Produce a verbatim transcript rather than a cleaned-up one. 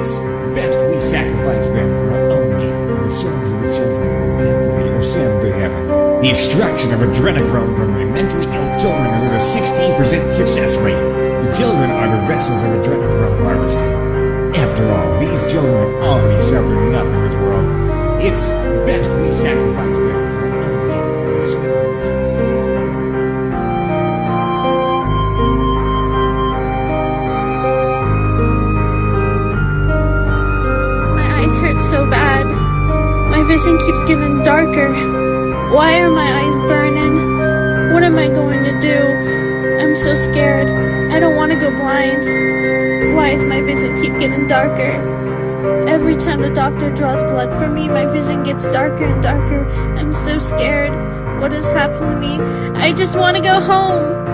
It's best we sacrifice them for our own gain. The souls of the children will happily ascend to heaven. The extraction of adrenochrome from the mentally ill children is at a sixteen percent success rate. The children are the vessels of adrenochrome harvesting. After all, these children have already suffered enough in this world. It's best we sacrifice them for our own gain. The souls of the children. My eyes hurt so bad. My vision keeps getting darker. Why are my eyes burning? What am I going to do? I'm so scared. I don't want to go blind. Why does my vision keep getting darker? Every time the doctor draws blood from me, my vision gets darker and darker. I'm so scared. What has happened to me? I just want to go home.